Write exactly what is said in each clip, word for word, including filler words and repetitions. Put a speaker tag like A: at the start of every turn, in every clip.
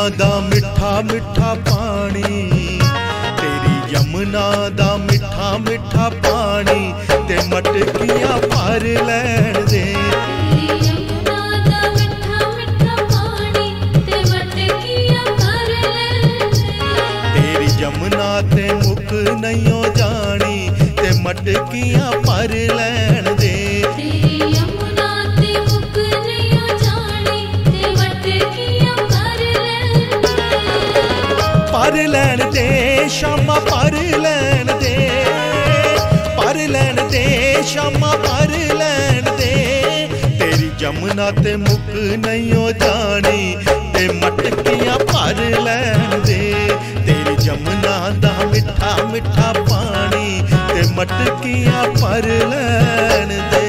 A: दा मिठा मिठा पानी, तेरी यमुना दा मिठा मिठा पानी, ते मटकियां भर लैण दे।
B: तेरी यमुना दा मिठा मिठा पानी, ते मटकियां भर लैण दे।
A: तेरी यमुना ते मुक नहीं जानी, ते मटकियां भर लैण दे।
B: तेरी यमुना ते मुक नहीं जानी, ते मटकियां भर लैण दे।
A: भर लैण दे शामा भर लैण दे, भर लैण दे शामा भर लैण दे। तेरी यमुना ते मुक नहीं जानी, ते मटकियां भर लैण दे। तेरी यमुना दा मिठा मिठा पानी, ते मटकियां भर लैण दे।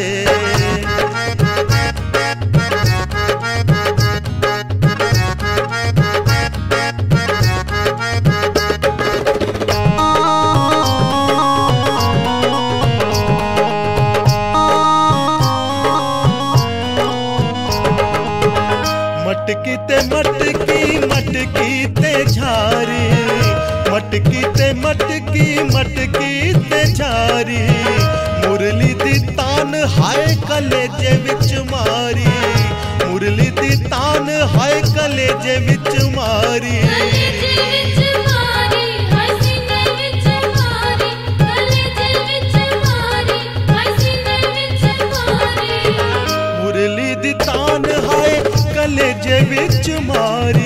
A: मटकी ते मटकी मटकी ते झारी, मटकी ते मटकी मटकी ते झारी। मुरली दी तान हाय कलेजे विच मारी, मुरली दी तान हाय कलेजे विच मारी।
B: कलेजे विच मारी, हाय सीने विच मारी, कलेजे विच मारी, हाय सीने विच मारी।
A: मुरली दी तान हाय कलेजे विच मारी।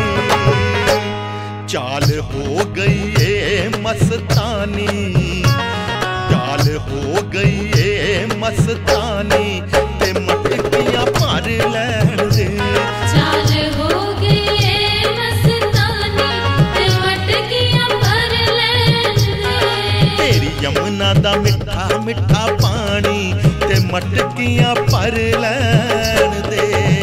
A: चाल हो गई है मस्तानी, चाल हो गई है मस्तानी, ते मटकियां भर लैण दे।
B: चाल हो गई है मस्तानी, ते मटकियां भर लैण दे।
A: तेरी यमुना दा मिठा मिठा पानी, ते मटकियां भर लैण दे।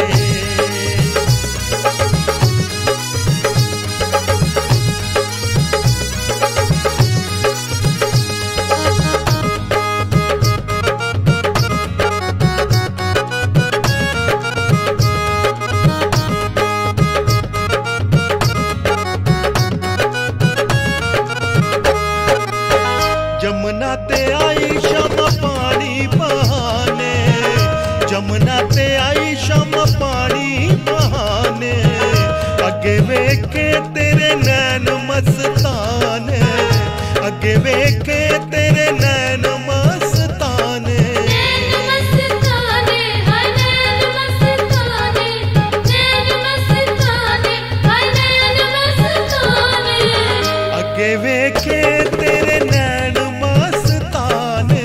A: जमुना ते आई शामा पानी बहाने, जमुना ते आई शामा पानी बहाने। अगे वेखे तेरे नैन मस्ताने, अगे वेखे तेरे नैन मस्ताने।
B: नैन मस्ताने, हाय नैन मस्ताने, नैन मस्ताने, हाय नैन मस्ताने।
A: अगे वेखे तेरे नैन मस्ताने।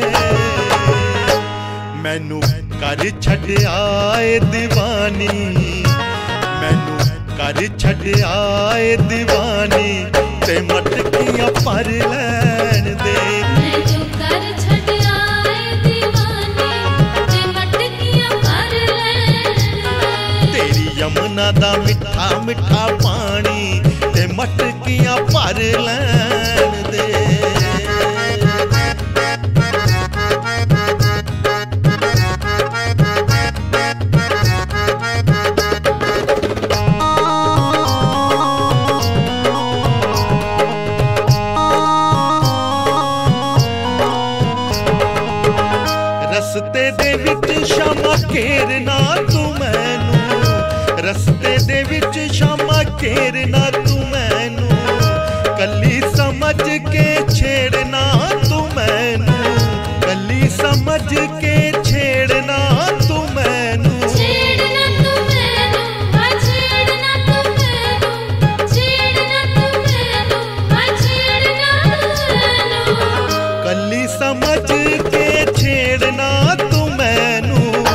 A: मैनू कर छड़ आए दीवानी, मैनू कर छड़ आए दीवानी, ते मटकियां भर लैण दे।
B: मैनू कर छड़ आए दीवानी, ते मटकियां भर लैण दे।
A: तेरी यमुना दा मिठा मिठा पानी, ते मटकियां भर लैण दे। रस्ते दे विच शामा घेरना तू मैनू, रस्ते दे विच शामा घेरना तू मैनू। कली समझ के छेड़ना तू मैनू, कली समझ के छेड़ना तू मैनू।
B: छेड़ना तू मैनू, हाय छेड़ना तू मैनू, छेड़ना तू मैनू, हाय छेड़ना तू मैनू।
A: कली समझ के छेड़ना तू मैनू।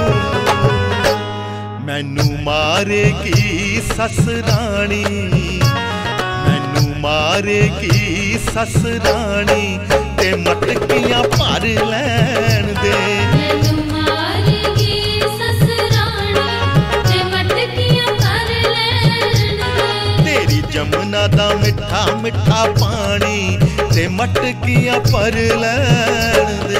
A: मैनू मारेगी ससराणी, मैनू मारेगी ससराणी, ते मटकियां भर लैण दे।
B: मैनू मारेगी ससराणी, ते मटकियां भर लैण दे।
A: तेरी यमुना दा मिठा मिठा पानी, ते मटकियां भर लैण दे।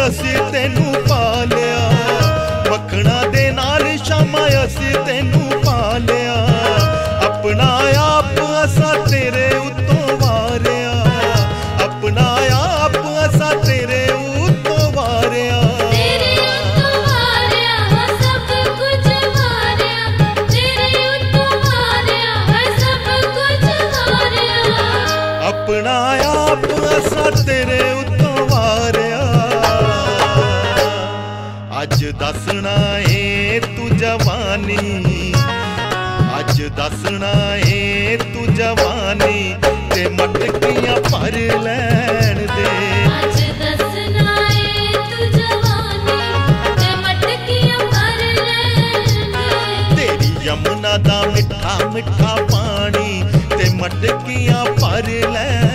A: असी तेनू पालिया, मखना दे नाल शामा असी तेनू पालिया। अपना आप असा तेरे उत्तों वारिया, अपना आप असा तेरे उत्तों वारिया।
B: तेरे उत्तों वारिया है सब कुछ वारिया, तेरे उत्तों वारिया है सब कुछ वारिया।
A: अपना आप असा तेरे उत्तों वारिया। अज दसना है तू जवानी, अज दसना है तू जवानी, ते मटकियां भर लैन दे।
B: अज दसना है तू जवानी, ते मटकियां भर लैन दे।
A: तेरी यमुना दा मिठा मिठा पानी, ते मटकियां भर लैन